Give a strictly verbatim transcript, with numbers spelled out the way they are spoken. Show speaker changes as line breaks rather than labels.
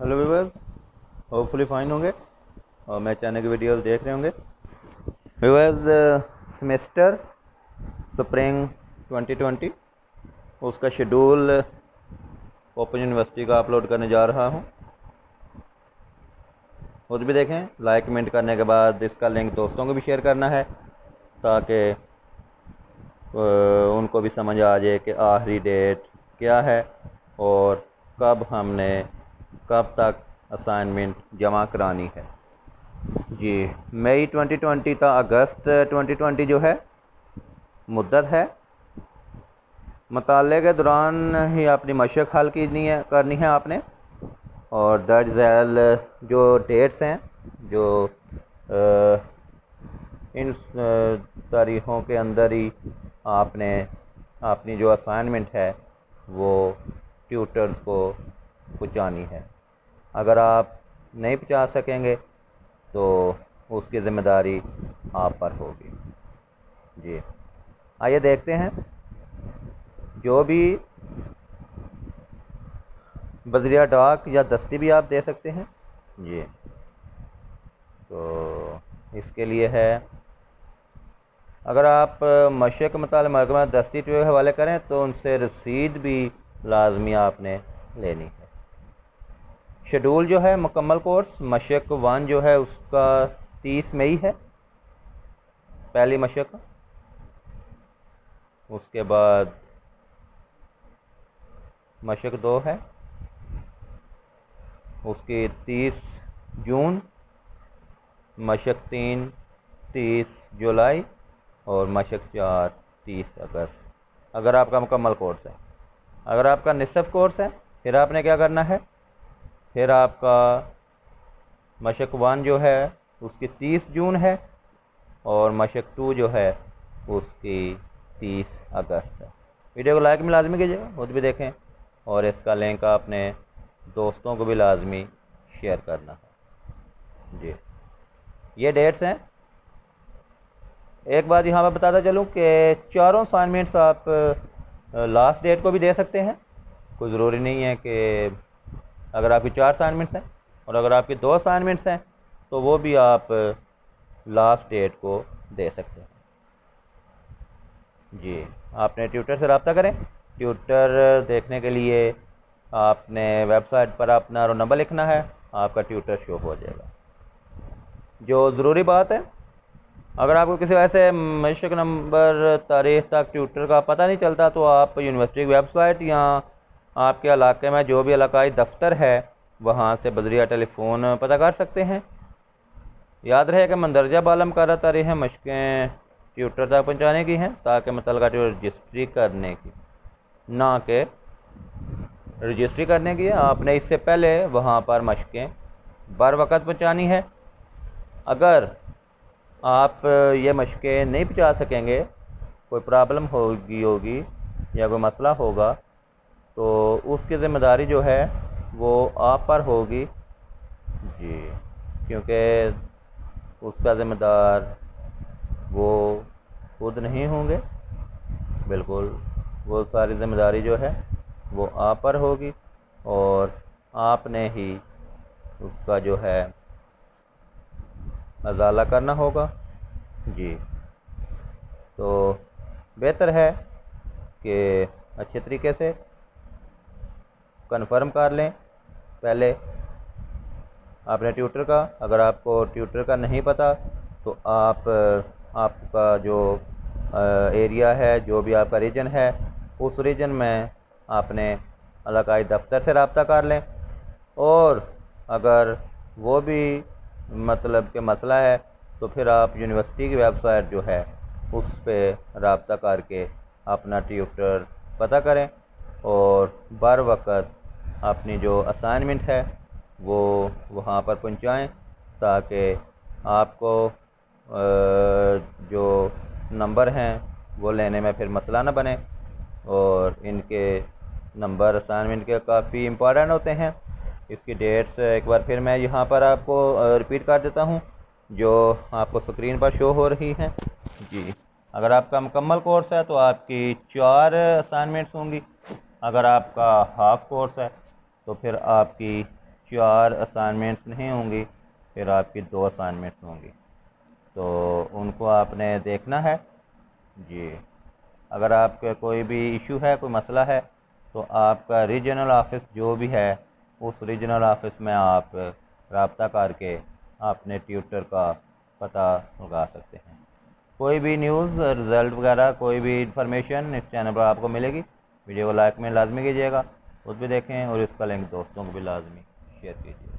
Hello viewers, hopefully fine होंगे और मैं चैनल की वीडियोस देख रहे होंगे। Viewers, semester spring twenty twenty उसका शेड्यूल ओपन यूनिवर्सिटी का अपलोड करने जा रहा हूँ। खुद भी देखें, लाइक कमेंट करने के बाद इसका लिंक दोस्तों को भी शेयर करना है ताकि उनको भी समझ आ जाए कि आखिरी डेट क्या है और कब हमने कब तक असाइनमेंट जमा करानी है। जी, मई ट्वेंटी ट्वेंटी था अगस्त ट्वेंटी ट्वेंटी जो है मुद्दत है। मुताले के दौरान ही अपनी मशक हल करनी है करनी है आपने, और दर्ज झैल जो डेट्स हैं जो आ, इन तारीख़ों के अंदर ही आपने अपनी जो असाइनमेंट है वो ट्यूटर्स को पहुंचानी है। अगर आप नहीं पहुंचा सकेंगे तो उसकी ज़िम्मेदारी आप पर होगी। जी, आइए देखते हैं। जो भी बज़रिया डाक या दस्ती भी आप दे सकते हैं। जी, तो इसके लिए है, अगर आप मशक मुताल महकमा दस्ती के हवाले करें तो उनसे रसीद भी लाजमी आपने लेनी है। शेड्यूल जो है मुकम्मल कोर्स मशक वन जो है उसका तीस मई है, पहली मशक। उसके बाद मशक दो है, उसकी तीस जून। मशक तीन तीस जुलाई और मशक चार तीस अगस्त, अगर आपका मुकम्मल कोर्स है। अगर आपका निसफ़ कोर्स है फिर आपने क्या करना है, फिर आपका मशक वन जो है उसकी तीस जून है और मशक टू जो है उसकी तीस अगस्त है। वीडियो को लाइक में लाजमी कीजिएगा, खुद भी देखें, और इसका लिंक आपने दोस्तों को भी लाजमी शेयर करना है। जी, ये डेट्स हैं। एक बात यहाँ पर बताता चलूँ कि चारों असाइनमेंट्स आप लास्ट डेट को भी दे सकते हैं। कोई ज़रूरी नहीं है कि अगर आपकी चार असाइनमेंट्स हैं और अगर आपकी दो असाइनमेंट्स हैं तो वो भी आप लास्ट डेट को दे सकते हैं। जी, आपने ट्यूटर से रब्ता करें। ट्यूटर देखने के लिए आपने वेबसाइट पर अपना रोल नंबर लिखना है, आपका ट्यूटर शो हो जाएगा। जो ज़रूरी बात है, अगर आपको किसी वजह से मशक नंबर तारीख तक ट्यूटर का पता नहीं चलता तो आप यूनिवर्सिटी की वेबसाइट या आपके इलाके में जो भी इलाकाई दफ्तर है वहाँ से बजरिया टेलीफोन पता कर सकते हैं। याद रहे कि मंदरजा बालम कर तारीखें मशक़ें ट्यूटर तक पहुँचाने की हैं ताकि मुतल्लिक़ा ट्यूटर रजिस्ट्री करने की, ना कि रजिस्ट्री करने की है। आपने इससे पहले वहाँ पर मशक़ें बर वक़्त पहुँचानी है। अगर आप ये मशक़ें नहीं पहुँचा सकेंगे, कोई प्रॉब्लम होगी होगी या कोई मसला होगा तो उसकी ज़िम्मेदारी जो है वो आप पर होगी। जी, क्योंकि उसका ज़िम्मेदार वो खुद नहीं होंगे, बिल्कुल वो सारी ज़िम्मेदारी जो है वो आप पर होगी और आपने ही उसका जो है अजाला करना होगा। जी, तो बेहतर है कि अच्छे तरीके से कन्फर्म कर लें पहले अपने ट्यूटर का। अगर आपको ट्यूटर का नहीं पता तो आप आपका जो एरिया है, जो भी आपका रीजन है, उस रीजन में आपने इलाकाई दफ्तर से रब्ता कर लें। और अगर वो भी मतलब कि मसला है तो फिर आप यूनिवर्सिटी की वेबसाइट जो है उस पर रब्ता करके अपना ट्यूटर पता करें और बर वक़्त अपनी जो असाइनमेंट है वो वहाँ पर पहुँचाएँ ताकि आपको जो नंबर हैं वो लेने में फिर मसला ना बने। और इनके नंबर असाइनमेंट के काफ़ी इम्पोर्टेंट होते हैं। इसकी डेट्स एक बार फिर मैं यहाँ पर आपको रिपीट कर देता हूँ जो आपको स्क्रीन पर शो हो रही हैं। जी, अगर आपका मुकम्मल कोर्स है तो आपकी चार असाइनमेंट्स होंगी। अगर आपका हाफ कोर्स है तो फिर आपकी चार असाइनमेंट्स नहीं होंगी, फिर आपकी दो असाइनमेंट्स होंगी, तो उनको आपने देखना है जी। अगर आपका कोई भी इशू है, कोई मसला है, तो आपका रीजनल ऑफिस जो भी है, उस रीजनल ऑफिस में आप रब्ता करके अपने ट्यूटर का पता लगा सकते हैं। कोई भी न्यूज़, रिज़ल्ट वगैरह, कोई भी इंफॉर्मेशन इस चैनल पर आपको मिलेगी। वीडियो को लाइक में लाजमी कीजिएगा, खुद भी देखें और इसका लिंक दोस्तों को भी लाजमी शेयर कीजिए।